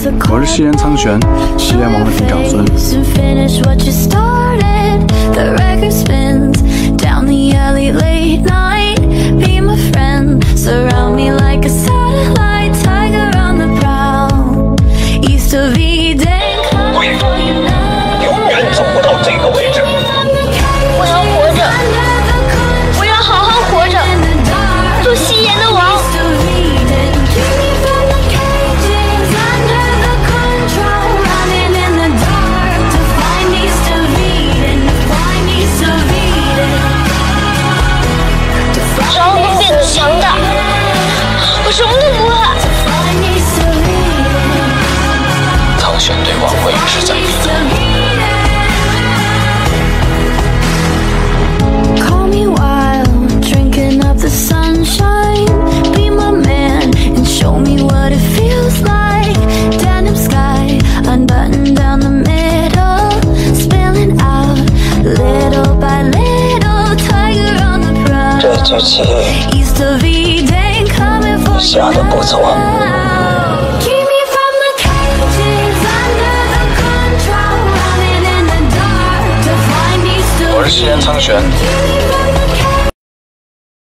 我是西岩苍玄，西岩王的嫡长孙。 鬼，永远走不到这个位置。 我要活着，我要好好活着，做西岩的王。 强大，我什么都不怕。 苍玄对王位势在必得。 Call me wild, drinking up the sunshine. Be my man and show me what it feels like. Denim sky, unbuttoned down the middle, spilling out little by little. Tiger on the prowl. 这局棋。 下的不错。我是西岩苍玄。